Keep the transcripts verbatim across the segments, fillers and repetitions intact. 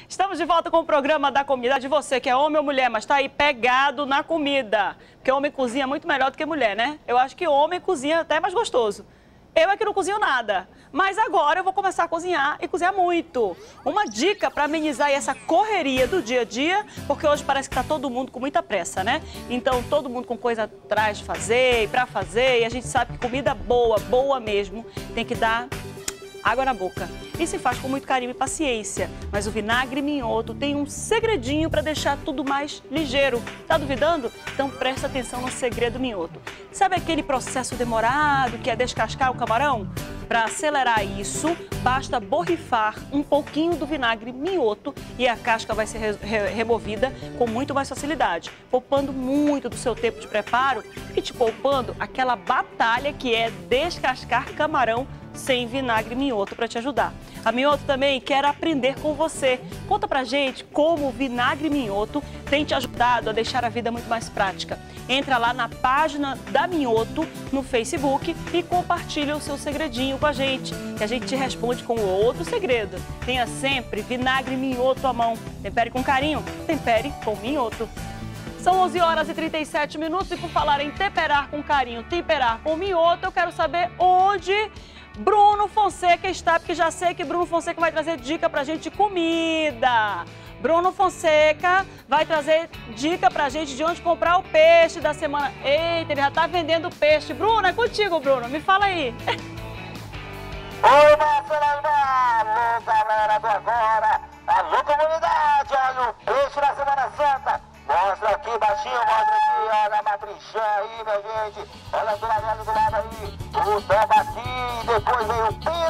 Estamos de volta com o programa da comida de você que é homem ou mulher, mas está aí pegado na comida. Porque homem cozinha muito melhor do que mulher, né? Eu acho que homem cozinha até mais gostoso. Eu é que não cozinho nada, mas agora eu vou começar a cozinhar e cozinhar muito. Uma dica para amenizar essa correria do dia a dia, porque hoje parece que está todo mundo com muita pressa, né? Então todo mundo com coisa atrás de fazer e para fazer, e a gente sabe que comida boa, boa mesmo, tem que dar água na boca. E se faz com muito carinho e paciência. Mas o vinagre minhoto tem um segredinho para deixar tudo mais ligeiro. Tá duvidando? Então presta atenção no segredo minhoto. Sabe aquele processo demorado que é descascar o camarão? Para acelerar isso, basta borrifar um pouquinho do vinagre minhoto e a casca vai ser re re removida com muito mais facilidade, poupando muito do seu tempo de preparo e te poupando aquela batalha que é descascar camarão sem vinagre minhoto para te ajudar. A Minhoto também quer aprender com você. Conta pra gente como o vinagre minhoto tem te ajudado a deixar a vida muito mais prática. Entra lá na página da Minhoto no Facebook e compartilha o seu segredinho com a gente, que a gente te responde com outro segredo. Tenha sempre vinagre minhoto à mão. Tempere com carinho, tempere com minhoto. São onze horas e trinta e sete minutos e por falar em temperar com carinho, temperar com minhoto, eu quero saber onde Bruno Fonseca está, porque já sei que Bruno Fonseca vai trazer dica pra gente de comida. Bruno Fonseca vai trazer dica pra gente de onde comprar o peixe da semana. Eita, ele já tá vendendo peixe. Bruno, é contigo, Bruno. Me fala aí. Oi, Marcelo, galera do agora. Alô, comunidade, olha o peixe da Semana Santa. Mostra aqui baixinho, mostra aqui, olha a matrinchã aí, minha gente. Olha do lado, do lado aí, o tambaqui, depois vem o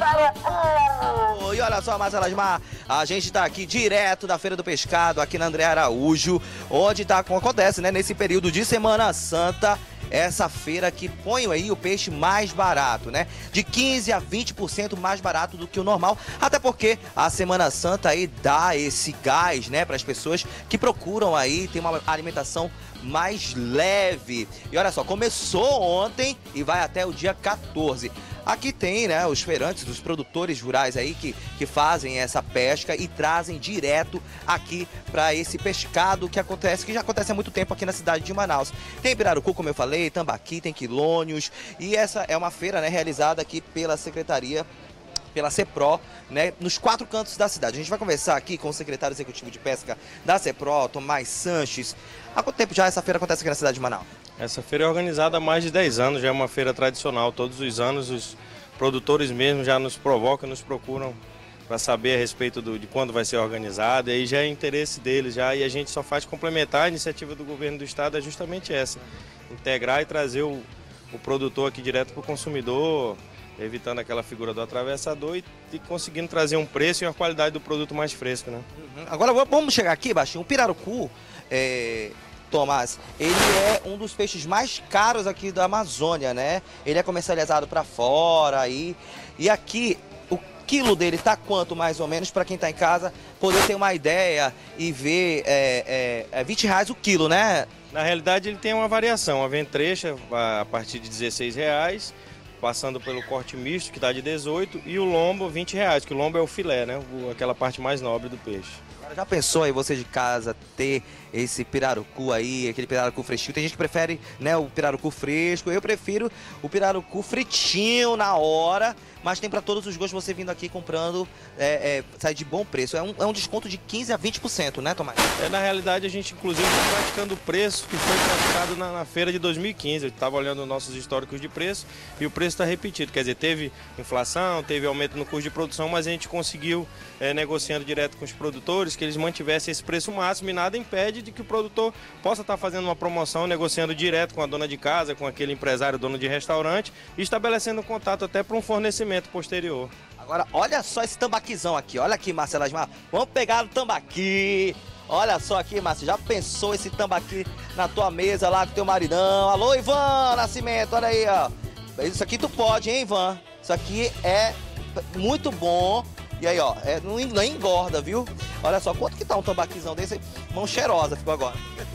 pirarucu. E olha só, Marcelo Asmar, a gente tá aqui direto da Feira do Pescado, aqui na André Araújo, onde tá, acontece, né, nesse período de Semana Santa, essa feira que põe aí o peixe mais barato, né? De quinze a vinte por cento mais barato do que o normal, até porque a Semana Santa aí dá esse gás, né, para as pessoas que procuram aí ter uma alimentação mais leve. E olha só, começou ontem e vai até o dia quatorze. Aqui tem, né, os feirantes, os produtores rurais aí que, que fazem essa pesca e trazem direto aqui para esse pescado que acontece, que já acontece há muito tempo aqui na cidade de Manaus. Tem pirarucu, como eu falei, tambaqui, tem quilônios, e essa é uma feira, né, realizada aqui pela Secretaria, pela CEPRO, né, nos quatro cantos da cidade. A gente vai conversar aqui com o secretário executivo de pesca da CEPRO, Tomás Sanches. Há quanto tempo já essa feira acontece aqui na cidade de Manaus? Essa feira é organizada há mais de dez anos, já é uma feira tradicional. Todos os anos os produtores mesmo já nos provocam, nos procuram para saber a respeito do, de quando vai ser organizada, e aí já é interesse deles, já, e a gente só faz complementar. A iniciativa do governo do estado é justamente essa, integrar e trazer o, o produtor aqui direto para o consumidor, evitando aquela figura do atravessador e, e conseguindo trazer um preço e uma qualidade do produto mais fresco, né? Uhum. Agora vamos chegar aqui, baixinho, o pirarucu, é... Tomás, ele é um dos peixes mais caros aqui da Amazônia, né? Ele é comercializado para fora aí. E aqui, o quilo dele tá quanto mais ou menos, para quem tá em casa poder ter uma ideia e ver, é, é, é vinte reais o quilo, né? Na realidade ele tem uma variação, a ventrecha a partir de dezesseis reais, passando pelo corte misto que está de dezoito, e o lombo vinte reais, que o lombo é o filé, né? O, aquela parte mais nobre do peixe. Já pensou aí você de casa ter esse pirarucu aí, aquele pirarucu fresquinho? Tem gente que prefere, né, o pirarucu fresco. Eu prefiro o pirarucu fritinho na hora, mas tem para todos os gostos. Você vindo aqui comprando, é, é, sai de bom preço. É um, é um desconto de quinze a vinte por cento, né, Tomás? É, na realidade a gente inclusive está praticando o preço que foi praticado na, na feira de dois mil e quinze. Eu estava olhando os nossos históricos de preço e o preço está repetido. Quer dizer, teve inflação, teve aumento no custo de produção, mas a gente conseguiu, é, negociando direto com os produtores, que eles mantivessem esse preço máximo, e nada impede de que o produtor possa estar fazendo uma promoção, negociando direto com a dona de casa, com aquele empresário, dono de restaurante, e estabelecendo um contato até para um fornecimento posterior. Agora, olha só esse tambaquizão aqui. Olha aqui, Marcelo Asmar. Vamos pegar o tambaqui. Olha só aqui, Márcio. Já pensou esse tambaqui na tua mesa lá com teu maridão? Alô, Ivan Nascimento. Olha aí, ó. Isso aqui tu pode, hein, Ivan? Isso aqui é muito bom. E aí, ó, é, não engorda, viu? Olha só, quanto que tá um tambaquizão desse? Mão cheirosa ficou agora.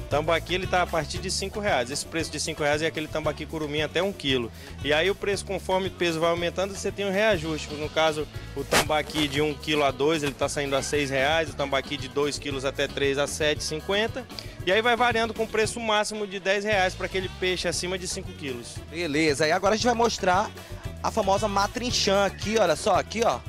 Tambaqui ele está a partir de cinco reais. Esse preço de cinco reais é aquele tambaqui curumim até um quilo. E aí o preço, conforme o peso vai aumentando, você tem um reajuste. No caso, o tambaqui de um quilo a dois, ele está saindo a seis reais. O tambaqui de dois quilos até três a sete reais e cinquenta centavos. E aí vai variando com o preço máximo de dez reais para aquele peixe acima de cinco quilos. Beleza, e agora a gente vai mostrar a famosa matrinchã aqui, olha só, aqui ó.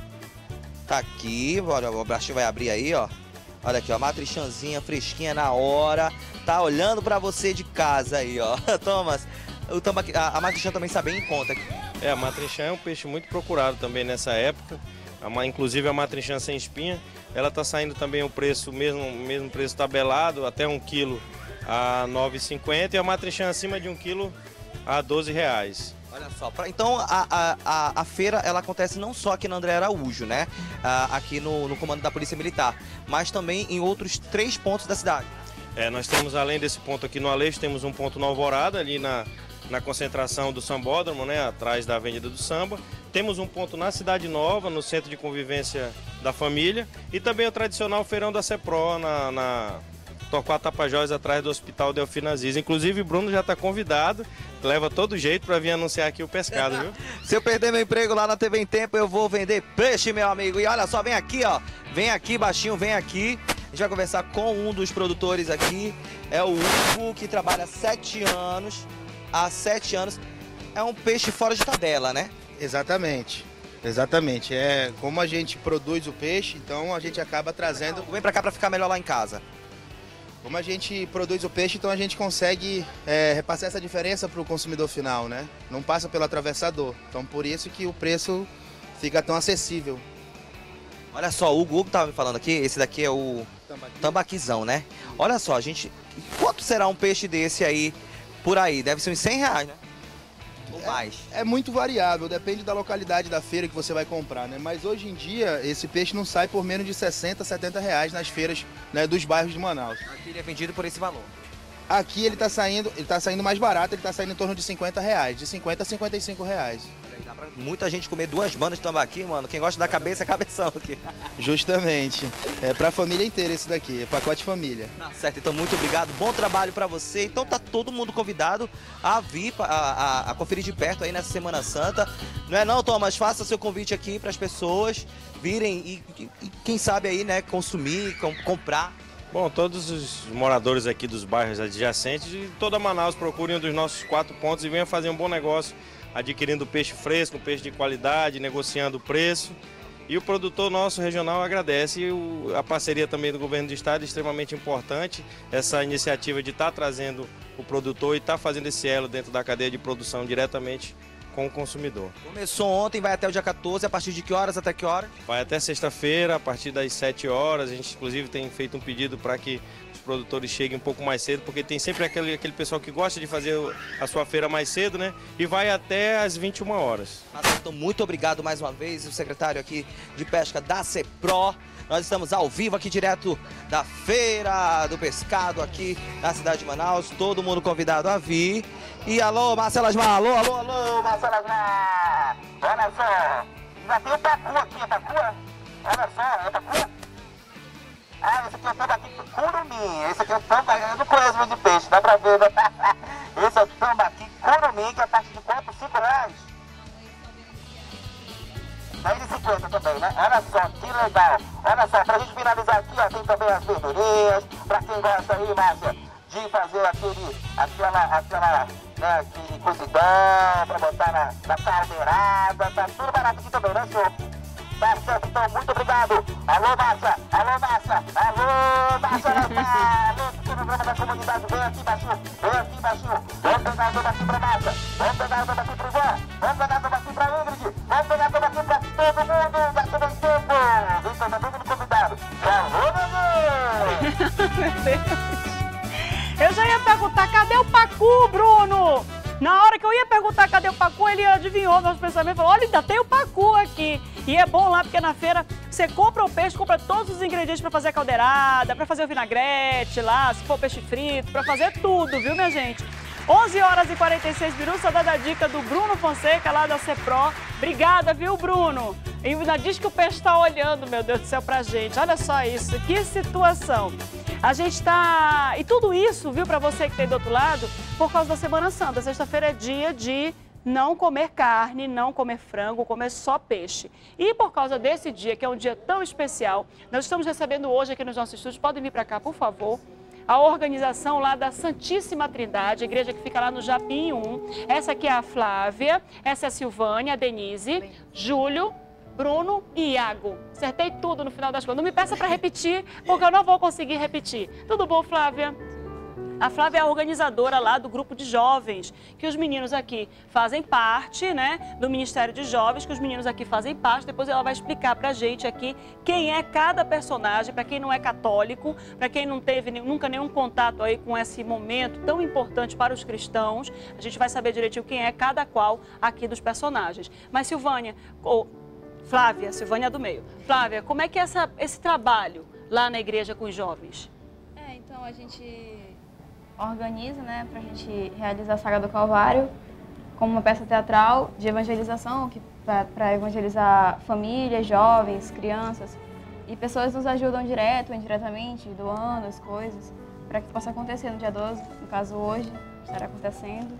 Tá aqui, olha, o baixinho vai abrir aí, ó. Olha aqui, ó, matrinchãzinha fresquinha na hora. Tá olhando pra você de casa aí, ó. Thomas, o tambaqui, a, a matrinchã também está bem em conta aqui. É, a matrinchã é um peixe muito procurado também nessa época. A, inclusive a matrinchã sem espinha, ela tá saindo também o preço, mesmo, mesmo preço tabelado, até um quilo a nove reais e cinquenta centavos e a matrinchã acima de um quilo a doze reais. Olha só, pra, então a, a, a, a feira ela acontece não só aqui na André Araújo, né? Ah, aqui no, no comando da Polícia Militar, mas também em outros três pontos da cidade. É, nós temos, além desse ponto aqui no Aleixo, temos um ponto no Alvorada, ali na, na concentração do Sambódromo, né? Atrás da Avenida do Samba. Temos um ponto na Cidade Nova, no Centro de Convivência da Família. E também o tradicional Feirão da CEPRO, na... na Torquato Tapajós, atrás do Hospital Delfim Aziz. Inclusive, o Bruno já está convidado, leva todo jeito para vir anunciar aqui o pescado, viu? Se eu perder meu emprego lá na T V em Tempo, eu vou vender peixe, meu amigo. E olha só, vem aqui, ó. Vem aqui, baixinho, vem aqui. A gente vai conversar com um dos produtores aqui. É o Hugo, que trabalha há sete anos. Há sete anos. É um peixe fora de tabela, né? Exatamente. Exatamente. É como a gente produz o peixe, então a gente acaba trazendo... Vem pra cá pra ficar melhor lá em casa. Como a gente produz o peixe, então a gente consegue é, repassar essa diferença para o consumidor final, né? Não passa pelo atravessador. Então por isso que o preço fica tão acessível. Olha só, o Hugo, Hugo tava me falando aqui, esse daqui é o Tambaqui. Tambaquizão, né? Olha só, gente, quanto será um peixe desse aí por aí? Deve ser uns cem reais, né? Ou mais? É, é muito variável, depende da localidade da feira que você vai comprar, né? Mas hoje em dia, esse peixe não sai por menos de sessenta, setenta reais nas feiras, né, dos bairros de Manaus. Aqui ele é vendido por esse valor. Aqui ele está saindo, ele tá saindo mais barato, ele está saindo em torno de cinquenta reais, de cinquenta a cinquenta e cinco reais. Dá pra muita gente comer duas bandas de tambaqui, mano. Quem gosta da cabeça é cabeção aqui. Justamente. É pra família inteira esse daqui, é pacote família. Tá certo, então muito obrigado. Bom trabalho pra você. Então tá todo mundo convidado a vir, a, a, a conferir de perto aí nessa Semana Santa. Não é não, Thomas? Faça seu convite aqui para as pessoas virem e, e, e quem sabe aí, né, consumir, com, comprar. Bom, todos os moradores aqui dos bairros adjacentes de toda Manaus procurem um dos nossos quatro pontos e venham fazer um bom negócio, adquirindo peixe fresco, peixe de qualidade, negociando o preço. E o produtor nosso regional agradece. E o, a parceria também do governo do estado é extremamente importante. Essa iniciativa de estar tá trazendo o produtor e estar tá fazendo esse elo dentro da cadeia de produção diretamente com o consumidor. Começou ontem, vai até o dia quatorze, a partir de que horas até que horas? Vai até sexta-feira, a partir das sete horas. A gente inclusive tem feito um pedido para que os produtores cheguem um pouco mais cedo, porque tem sempre aquele, aquele pessoal que gosta de fazer a sua feira mais cedo, né? E vai até às vinte e uma horas. Então, muito obrigado mais uma vez, o secretário aqui de pesca da CEPRO. Nós estamos ao vivo aqui direto da Feira do Pescado aqui na cidade de Manaus. Todo mundo convidado a vir. E alô, Marcelo Asmar, alô, alô, alô, Marcelo Asmar. Olha só, já tem o pacu aqui, pacu? Olha só, é pacu? Ah, esse aqui é o tambaqui curumim. Esse aqui é o tambaqui, eu não conheço muito de peixe, dá pra ver, né? Esse é o tambaqui curumim, que é a partir de quanto? cinco reais? dez e cinquenta também, né? Olha só, que legal. Olha só, pra gente finalizar aqui, ó, tem também as verdurinhas. Pra quem gosta aí, Márcia, de fazer aquele, aquela, aquela, né, aquele cozidão, pra botar na, na caldeirada. Tá tudo barato aqui também, né, senhor? Tá certo, então, muito obrigado. Alô, Márcia, alô, Márcia, alô, Márcia, alô, que programa da comunidade, vem aqui, baixinho, vem aqui, baixinho. Vamos pegar o tambaqui pra Márcia, vamos pegar o tambaqui pro Ivan, vamos pegar o tambaqui pra Ingrid, vamos pegar o tambaqui pra todo mundo da T V em Tempo. Então, tá todo mundo convidado. Alô, meu Deus. Eu já ia perguntar, cadê o pacu, Bruno? Na hora que eu ia perguntar cadê o pacu, ele adivinhou meus pensamentos e falou, olha, ainda tem o pacu aqui. E é bom lá, porque na feira você compra o peixe, compra todos os ingredientes para fazer a caldeirada, para fazer o vinagrete lá, se for peixe frito, para fazer tudo, viu, minha gente? onze horas e quarenta e seis minutos, só dando a dica do Bruno Fonseca, lá da CEPRO. Obrigada, viu, Bruno? E ainda diz que o peixe está olhando, meu Deus do céu, pra gente. Olha só isso, que situação. A gente está... E tudo isso, viu, para você que tem do outro lado, por causa da Semana Santa. Sexta-feira é dia de não comer carne, não comer frango, comer só peixe. E por causa desse dia, que é um dia tão especial, nós estamos recebendo hoje aqui nos nossos estúdios, podem vir para cá, por favor, a organização lá da Santíssima Trindade, a igreja que fica lá no Japim um. Essa aqui é a Flávia, essa é a Silvânia, a Denise, Júlio, Bruno e Iago. Acertei tudo no final das contas. Não me peça para repetir, porque eu não vou conseguir repetir. Tudo bom, Flávia? A Flávia é a organizadora lá do grupo de jovens, que os meninos aqui fazem parte, né, do Ministério de Jovens, que os meninos aqui fazem parte. Depois ela vai explicar pra gente aqui quem é cada personagem, para quem não é católico, para quem não teve nunca nenhum contato aí com esse momento tão importante para os cristãos. A gente vai saber direitinho quem é cada qual aqui dos personagens. Mas Silvânia, ou Flávia, Silvânia é do meio. Flávia, como é que é essa, esse trabalho lá na igreja com os jovens? É, então a gente organiza, né, para a gente realizar a Saga do Calvário como uma peça teatral de evangelização, que para evangelizar famílias, jovens, crianças, e pessoas nos ajudam direto ou indiretamente, doando as coisas, para que possa acontecer no dia doze, no caso hoje, estará acontecendo.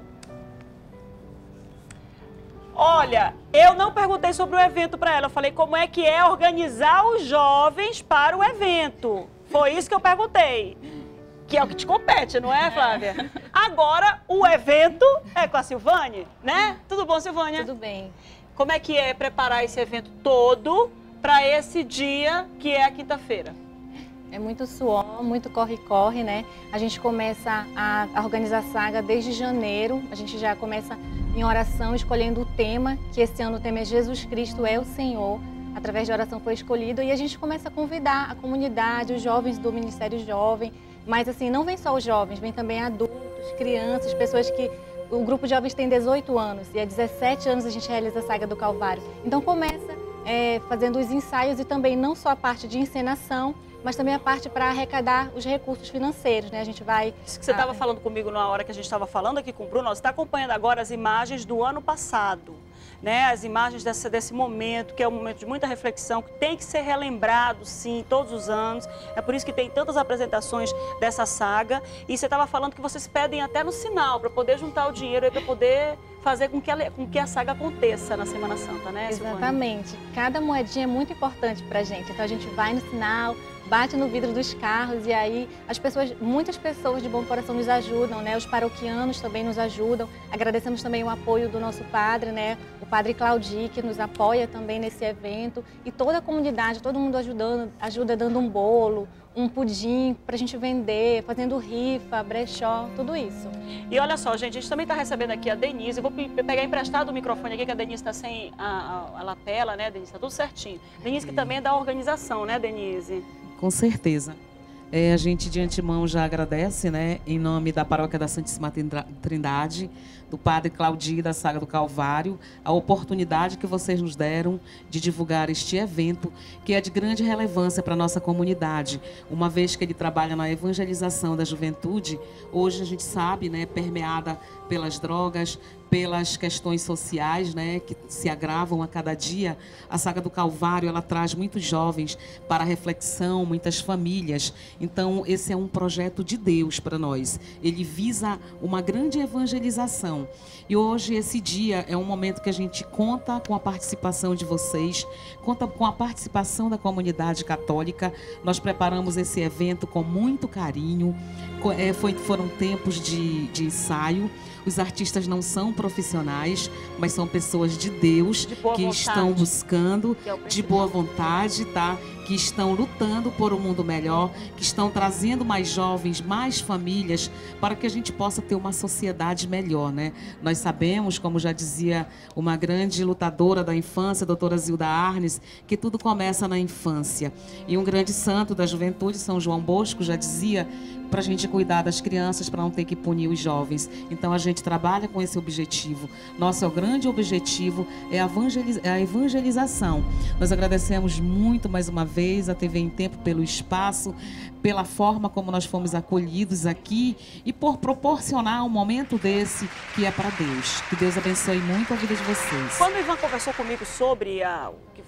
Olha, eu não perguntei sobre o evento para ela, eu falei como é que é organizar os jovens para o evento. Foi isso que eu perguntei. Que é o que te compete, não é, Flávia? Agora, o evento é com a Silvânia, né? Tudo bom, Silvânia? Tudo bem. Como é que é preparar esse evento todo para esse dia que é a quinta-feira? É muito suor, muito corre-corre, né? A gente começa a organizar a saga desde janeiro. A gente já começa em oração, escolhendo o tema, que esse ano o tema é Jesus Cristo é o Senhor. Através de oração foi escolhido e a gente começa a convidar a comunidade, os jovens do Ministério Jovem. Mas assim, não vem só os jovens, vem também adultos, crianças, pessoas que... O grupo de jovens tem dezoito anos e há dezessete anos a gente realiza a Saga do Calvário. Então começa é, fazendo os ensaios e também não só a parte de encenação, mas também a parte para arrecadar os recursos financeiros, né? A gente vai... Isso que você estava falando comigo na hora que a gente estava falando aqui com o Bruno, você está acompanhando agora as imagens do ano passado, né? As imagens desse, desse momento, que é um momento de muita reflexão, que tem que ser relembrado, sim, todos os anos. É por isso que tem tantas apresentações dessa saga. E você estava falando que vocês pedem até no sinal, para poder juntar o dinheiro, para poder fazer com que, a, com que a saga aconteça na Semana Santa, né, Silvânia? Exatamente. Cada moedinha é muito importante para a gente. Então a gente vai no sinal, bate no vidro dos carros e aí as pessoas, muitas pessoas de bom coração nos ajudam, né? Os paroquianos também nos ajudam. Agradecemos também o apoio do nosso padre, né? O padre Claudi, que nos apoia também nesse evento. E toda a comunidade, todo mundo ajudando, ajuda dando um bolo, um pudim para a gente vender, fazendo rifa, brechó, tudo isso. E olha só, gente, a gente também está recebendo aqui a Denise. Eu vou pegar emprestado o microfone aqui, que a Denise está sem a, a, a lapela, né, Denise? Está tudo certinho. Denise, que também é da organização, né, Denise? Com certeza. É, a gente de antemão já agradece, né, em nome da Paróquia da Santíssima Trindade, do Padre Claudi da Saga do Calvário, a oportunidade que vocês nos deram de divulgar este evento, que é de grande relevância para a nossa comunidade, uma vez que ele trabalha na evangelização da juventude. Hoje a gente sabe, né, permeada pelas drogas, pelas questões sociais, né, que se agravam a cada dia. A Saga do Calvário, ela traz muitos jovens para a reflexão, muitas famílias. Então, esse é um projeto de Deus para nós. Ele visa uma grande evangelização. E hoje, esse dia, é um momento que a gente conta com a participação de vocês, conta com a participação da comunidade católica. Nós preparamos esse evento com muito carinho. É, foi, foram tempos de, de ensaio. Os artistas não são profissionais, mas são pessoas de Deus de que vontade. Estão buscando, é de boa vontade, tá? Que estão lutando por um mundo melhor, que estão trazendo mais jovens, mais famílias, para que a gente possa ter uma sociedade melhor, né? Nós sabemos, como já dizia uma grande lutadora da infância, a doutora Zilda Arnes, que tudo começa na infância. E um grande santo da juventude, São João Bosco, já dizia para a gente cuidar das crianças, para não ter que punir os jovens. Então a gente trabalha com esse objetivo. Nosso grande objetivo é a evangelização. Nós agradecemos muito mais uma vez a T V Em Tempo pelo espaço, pela forma como nós fomos acolhidos aqui e por proporcionar um momento desse que é para Deus. Que Deus abençoe muito a vida de vocês. Quando o Ivan conversou comigo sobre a, o que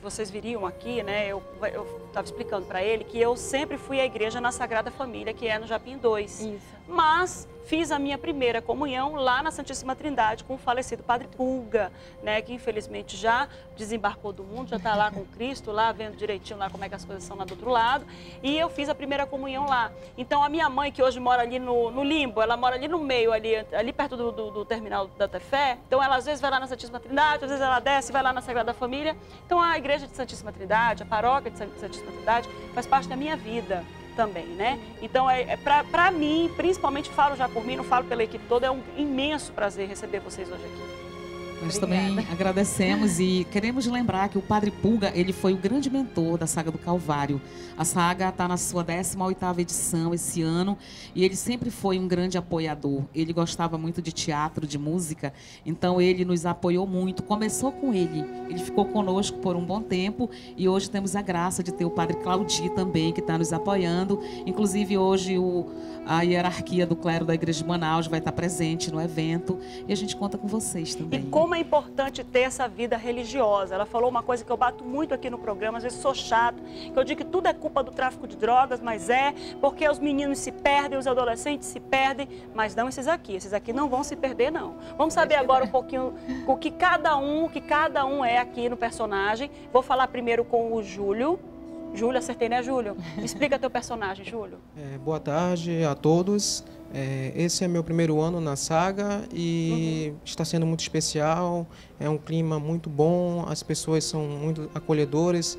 vocês viriam aqui, né? Eu estava explicando para ele que eu sempre fui à igreja na Sagrada Família, que é no Japim dois. Isso. Mas fiz a minha primeira comunhão lá na Santíssima Trindade com o falecido Padre Pulga, né? Que infelizmente já desembarcou do mundo, já está lá com Cristo, lá vendo direitinho lá como é que as coisas são lá do outro lado. E eu fiz a primeira comunhão lá. Então a minha mãe, que hoje mora ali no, no Limbo, ela mora ali no meio, ali, ali perto do, do, do terminal da Tefé. Então ela às vezes vai lá na Santíssima Trindade, às vezes ela desce e vai lá na Sagrada Família. Então a igreja de Santíssima Trindade, a paróquia de Santíssima Trindade faz parte da minha vida também, né? Então, é, é para mim, principalmente falo já por mim, não falo pela equipe toda, é um imenso prazer receber vocês hoje aqui. Nós Obrigada. também agradecemos e queremos lembrar que o Padre Pulga, ele foi o grande mentor da Saga do Calvário. A Saga está na sua décima oitava edição esse ano e ele sempre foi um grande apoiador. Ele gostava muito de teatro, de música, então ele nos apoiou muito. Começou com ele, ele ficou conosco por um bom tempo e hoje temos a graça de ter o Padre Claudi também, que está nos apoiando. Inclusive hoje o, a hierarquia do clero da Igreja de Manaus vai estar presente no evento e a gente conta com vocês também. E como é importante ter essa vida religiosa. Ela falou uma coisa que eu bato muito aqui no programa, às vezes sou chato, que eu digo que tudo é culpa do tráfico de drogas, mas é porque os meninos se perdem, os adolescentes se perdem, mas não esses aqui. Esses aqui não vão se perder, não. Vamos saber agora um pouquinho o que cada um, o que cada um é aqui no personagem. Vou falar primeiro com o Júlio. Júlio, acertei, né, Júlio? Explica teu personagem, Júlio. É, boa tarde a todos. É, esse é meu primeiro ano na saga e uhum. está sendo muito especial. É um clima muito bom, as pessoas são muito acolhedoras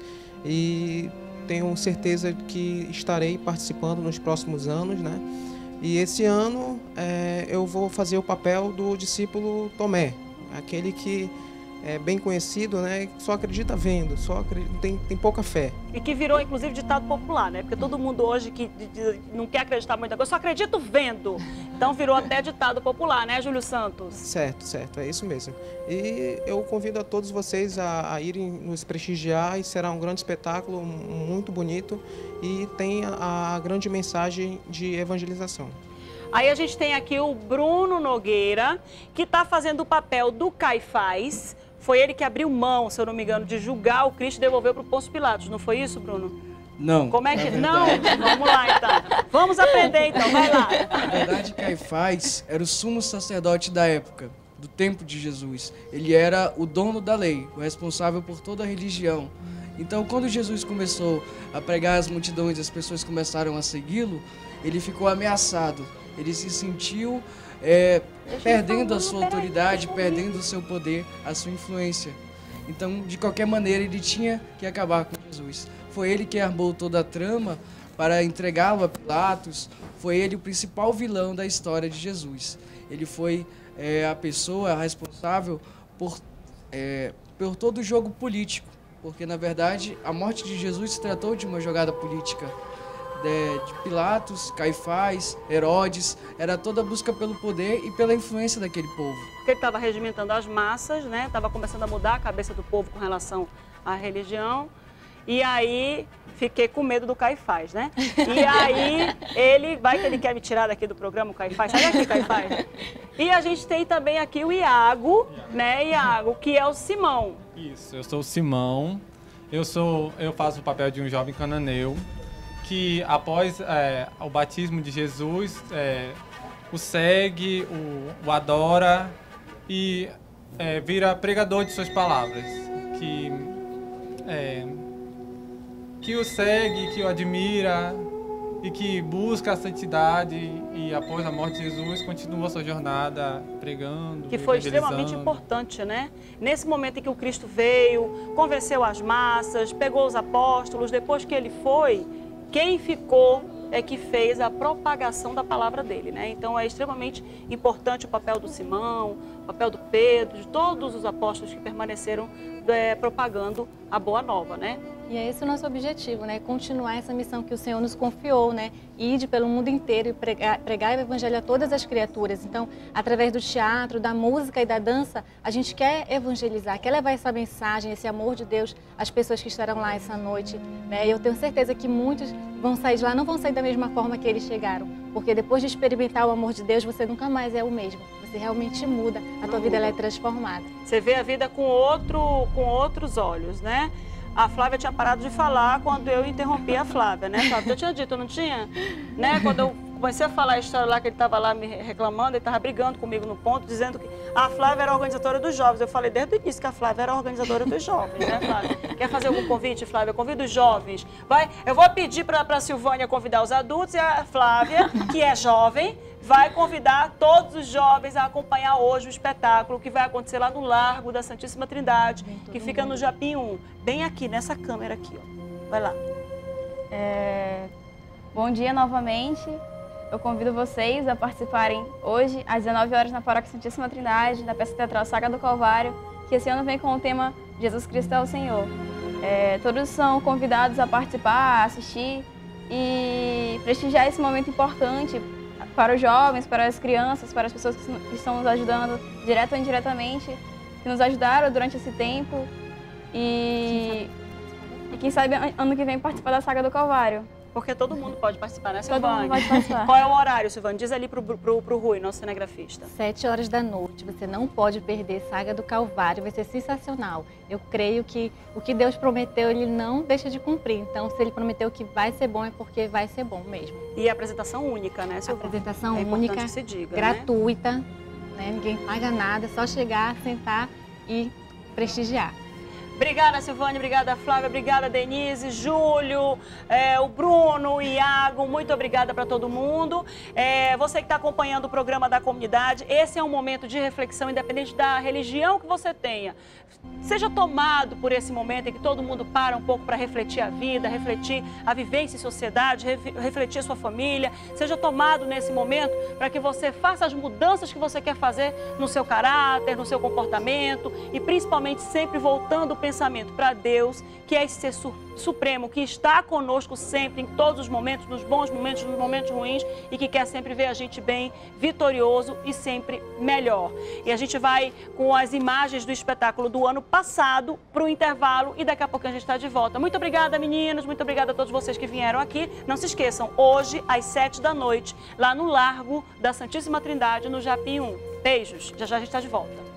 e tenho certeza que estarei participando nos próximos anos, né? E esse ano é, eu vou fazer o papel do discípulo Tomé, aquele que é bem conhecido, né? Só acredita vendo, só acredita, tem, tem pouca fé. E que virou, inclusive, ditado popular, né? Porque todo mundo hoje que de, de, não quer acreditar muito na coisa, só acredito vendo. Então virou até ditado popular, né, Júlio Santos? Certo, certo, é isso mesmo. E eu convido a todos vocês a, a irem nos prestigiar e será um grande espetáculo, muito bonito e tem a, a grande mensagem de evangelização. Aí a gente tem aqui o Bruno Nogueira, que está fazendo o papel do Caifás. Foi ele que abriu mão, se eu não me engano, de julgar o Cristo e devolveu para o Pôncio Pilatos. Não foi isso, Bruno? Não. Como é que... Não? Vamos lá, então. Vamos aprender, então. Vai lá. Na verdade, Caifás era o sumo sacerdote da época, do tempo de Jesus. Ele era o dono da lei, o responsável por toda a religião. Então, quando Jesus começou a pregar às multidões e as pessoas começaram a segui-lo, ele ficou ameaçado. Ele se sentiu é, perdendo a sua autoridade, perdendo o seu poder, a sua influência. Então, de qualquer maneira, ele tinha que acabar com Jesus. Foi ele que armou toda a trama para entregá-lo a Pilatos. Foi ele o principal vilão da história de Jesus. Ele foi é, a pessoa responsável por, é, por todo o jogo político. Porque, na verdade, a morte de Jesus se tratou de uma jogada política. De, de Pilatos, Caifás, Herodes, era toda a busca pelo poder e pela influência daquele povo. Porque ele estava regimentando as massas, né? Estava começando a mudar a cabeça do povo com relação à religião. E aí fiquei com medo do Caifás, né? E aí ele, vai que ele quer me tirar daqui do programa, o Caifás. Sai daqui, Caifás. E a gente tem também aqui o Iago, né, Iago, que é o Simão. Isso, eu sou o Simão. Eu, sou, eu faço o papel de um jovem cananeu que após é, o batismo de Jesus, é, o segue, o, o adora e é, vira pregador de suas palavras, que, é, que o segue, que o admira e que busca a santidade e após a morte de Jesus continua a sua jornada pregando, que foi extremamente importante, né? Nesse momento em que o Cristo veio, convenceu as massas, pegou os apóstolos, depois que ele foi, quem ficou é que fez a propagação da palavra dele, né? Então é extremamente importante o papel do Simão, o papel do Pedro, de todos os apóstolos que permaneceram é, propagando a boa nova, né? E é esse o nosso objetivo, né? Continuar essa missão que o Senhor nos confiou, né? Ir pelo mundo inteiro e pregar, pregar o evangelho a todas as criaturas. Então, através do teatro, da música e da dança, a gente quer evangelizar, quer levar essa mensagem, esse amor de Deus às pessoas que estarão lá essa noite, né? E eu tenho certeza que muitos vão sair de lá, não vão sair da mesma forma que eles chegaram, porque depois de experimentar o amor de Deus, você nunca mais é o mesmo. Você realmente muda, a tua vida ela é transformada. Você vê a vida com, outro, com outros olhos, né? A Flávia tinha parado de falar quando eu interrompi a Flávia, né, Flávia? Eu tinha dito, não tinha? Né? Quando eu comecei a falar a história lá, que ele estava lá me reclamando, ele estava brigando comigo no ponto, dizendo que a Flávia era a organizadora dos jovens. Eu falei desde o início que a Flávia era a organizadora dos jovens, né, Flávia? Quer fazer algum convite, Flávia? Convida os jovens. Vai, eu vou pedir para a Silvânia convidar os adultos e a Flávia, que é jovem, vai convidar todos os jovens a acompanhar hoje o espetáculo que vai acontecer lá no Largo da Santíssima Trindade, que fica no Japim um, bem aqui, nessa câmera aqui, ó. Vai lá. É... Bom dia novamente. Eu convido vocês a participarem hoje, às dezenove horas, na Paróquia Santíssima Trindade, da peça teatral Saga do Calvário, que esse ano vem com o tema Jesus Cristo é o Senhor. É, todos são convidados a participar, a assistir e prestigiar esse momento importante para os jovens, para as crianças, para as pessoas que estão nos ajudando direto ou indiretamente, que nos ajudaram durante esse tempo e, e quem sabe ano que vem participar da Saga do Calvário. Porque todo mundo pode participar, né, Silvânia? Todo mundo pode participar. Qual é o horário, Silvânia? Diz ali pro, pro, pro Rui, nosso cinegrafista. Sete horas da noite. Você não pode perder Saga do Calvário. Vai ser sensacional. Eu creio que o que Deus prometeu, Ele não deixa de cumprir. Então, se Ele prometeu que vai ser bom, é porque vai ser bom mesmo. E a apresentação única, né, Silvânia? Apresentação é única, que se diga, gratuita. Né? Né? Ninguém paga nada, é só chegar, sentar e prestigiar. Obrigada, Silvânia, obrigada, Flávia, obrigada, Denise, Júlio, é, o Bruno, o Iago, muito obrigada para todo mundo. É, você que está acompanhando o programa da comunidade, esse é um momento de reflexão, independente da religião que você tenha. Seja tomado por esse momento em que todo mundo para um pouco para refletir a vida, refletir a vivência em sociedade, refletir a sua família. Seja tomado nesse momento para que você faça as mudanças que você quer fazer no seu caráter, no seu comportamento e principalmente sempre voltando o pensamento para Deus, que é esse ser su supremo, que está conosco sempre, em todos os momentos, nos bons momentos, nos momentos ruins e que quer sempre ver a gente bem, vitorioso e sempre melhor. E a gente vai com as imagens do espetáculo do ano passado para o intervalo e daqui a pouco a gente está de volta. Muito obrigada, meninos, muito obrigada a todos vocês que vieram aqui. Não se esqueçam, hoje às sete da noite, lá no Largo da Santíssima Trindade, no Japim um. Beijos, já já a gente está de volta.